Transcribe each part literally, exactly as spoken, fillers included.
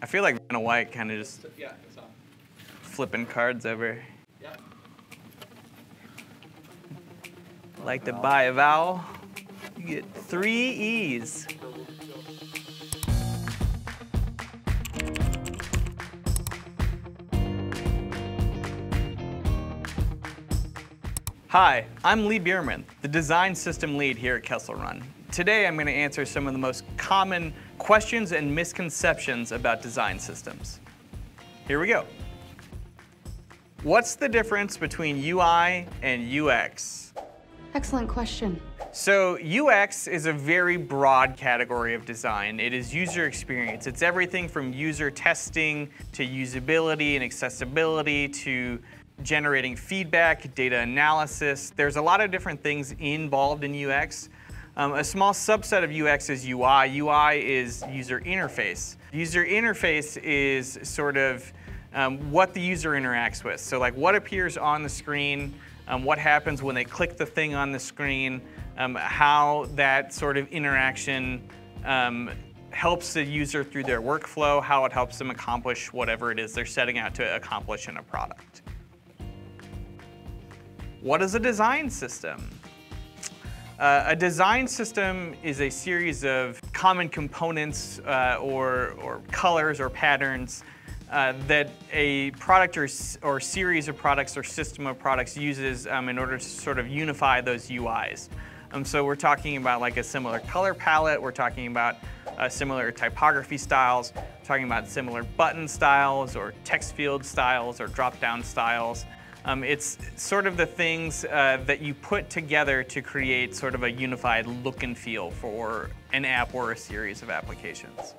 I feel like Vanna White kind of just Yeah, it's on. flipping cards over. Yeah. Like to buy a vowel, you get three E's. Hi, I'm Lee Bierman, the design system lead here at Kessel Run. Today I'm going to answer some of the most common questions and misconceptions about design systems. Here we go. What's the difference between U I and U X? Excellent question. So U X is a very broad category of design. It is user experience. It's everything from user testing to usability and accessibility to generating feedback, data analysis. There's a lot of different things involved in U X. Um, a small subset of U X is U I. U I is user interface. User interface is sort of um, what the user interacts with. So like what appears on the screen, um, what happens when they click the thing on the screen, um, how that sort of interaction um, helps the user through their workflow, how it helps them accomplish whatever it is they're setting out to accomplish in a product. What is a design system? Uh, a design system is a series of common components uh, or, or colors or patterns uh, that a product or, or series of products or system of products uses um, in order to sort of unify those U Is. Um, so we're talking about like a similar color palette, we're talking about uh, similar typography styles, we're talking about similar button styles or text field styles or drop-down styles. Um, it's sort of the things uh, that you put together to create sort of a unified look and feel for an app or a series of applications.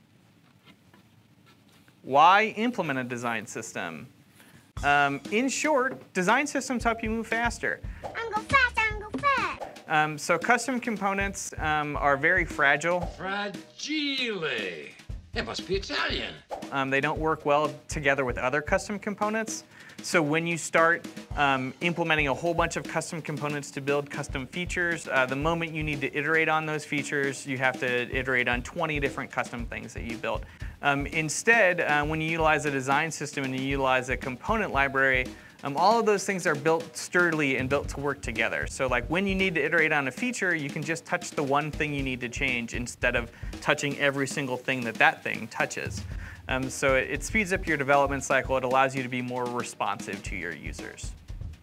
Why implement a design system? Um, in short, design systems help you move faster. I'm go fast, I'm go fast. Um, so custom components um, are very fragile. Fragile. It must be Italian. Um, they don't work well together with other custom components. So when you start um, implementing a whole bunch of custom components to build custom features, uh, the moment you need to iterate on those features, you have to iterate on twenty different custom things that you built. Um, instead, uh, when you utilize a design system and you utilize a component library, um, all of those things are built sturdily and built to work together. So like when you need to iterate on a feature, you can just touch the one thing you need to change instead of touching every single thing that that thing touches. Um, so it, it speeds up your development cycle. It allows you to be more responsive to your users.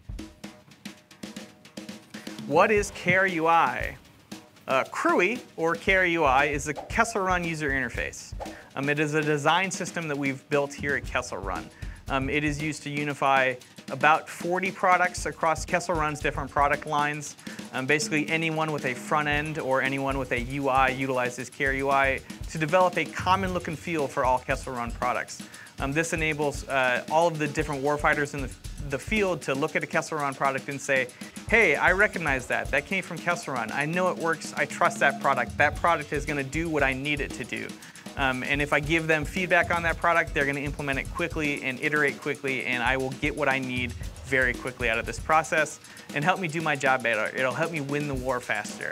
What is K R U I? Uh, K R U I, or K R U I, is the Kessel Run user interface. Um, it is a design system that we've built here at Kessel Run. Um, it is used to unify about forty products across Kessel Run's different product lines. Um, basically, anyone with a front end or anyone with a U I utilizes K R U I to develop a common look and feel for all Kessel Run products. Um, this enables uh, all of the different warfighters in the, the field to look at a Kessel Run product and say, hey, I recognize that. That came from Kessel Run. I know it works. I trust that product. That product is going to do what I need it to do. Um, and if I give them feedback on that product, they're going to implement it quickly and iterate quickly, and I will get what I need very quickly out of this process and help me do my job better. It'll help me win the war faster.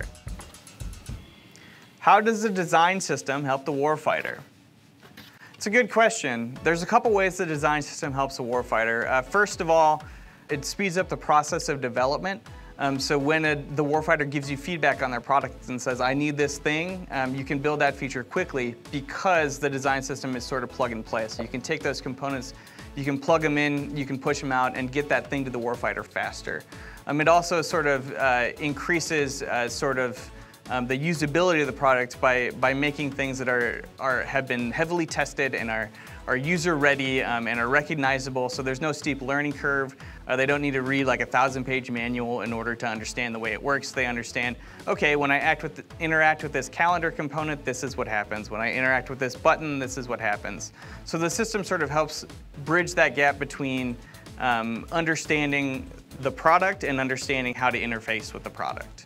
How does the design system help the warfighter? It's a good question. There's a couple ways the design system helps the warfighter. Uh, first of all, it speeds up the process of development. Um, so when a, the warfighter gives you feedback on their product and says, I need this thing, um, you can build that feature quickly because the design system is sort of plug and play. So you can take those components, you can plug them in, you can push them out, and get that thing to the warfighter faster. Um, it also sort of uh, increases uh, sort of um, the usability of the product by, by making things that are, are, have been heavily tested and are, are user-ready um, and are recognizable, so there's no steep learning curve. Uh, they don't need to read like a thousand-page manual in order to understand the way it works. They understand, okay, when I act with the, interact with this calendar component, this is what happens. When I interact with this button, this is what happens. So the system sort of helps bridge that gap between um, understanding the product and understanding how to interface with the product.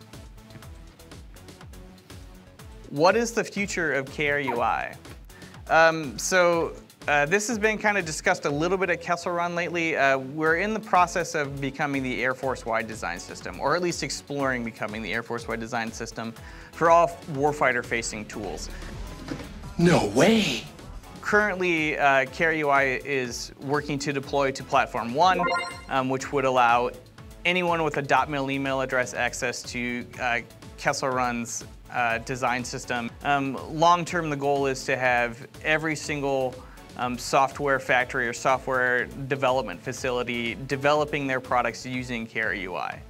What is the future of K R U I? Um, so uh, this has been kind of discussed a little bit at Kessel Run lately. Uh, we're in the process of becoming the Air Force-wide design system, or at least exploring becoming the Air Force-wide design system for all warfighter-facing tools. No way! currently, uh, K R U I is working to deploy to Platform one, um, which would allow anyone with a .mil email address access to uh, Kessel Run's uh, design system. Um, long-term, the goal is to have every single um, software factory or software development facility developing their products using K R U I.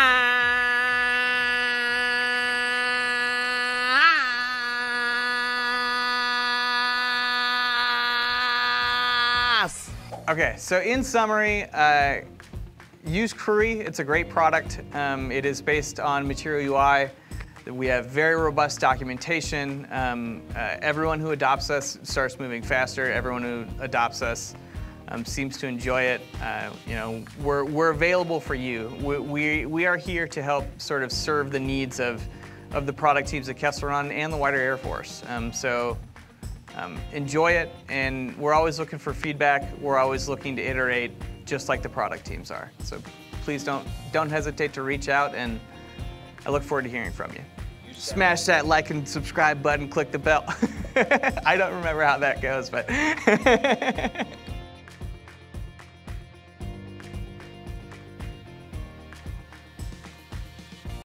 Yes! Okay, so in summary, uh, use K R U I. It's a great product. Um, it is based on Material U I. We have very robust documentation. Um, uh, everyone who adopts us starts moving faster. Everyone who adopts us um, seems to enjoy it. Uh, you know, we're, we're available for you. We, we, we are here to help sort of serve the needs of, of the product teams at Kessel Run and the wider Air Force. Um, so um, enjoy it, and we're always looking for feedback. We're always looking to iterate, just like the product teams are. So please don't, don't hesitate to reach out, and I look forward to hearing from you. Smash that like and subscribe button, click the bell. I don't remember how that goes, but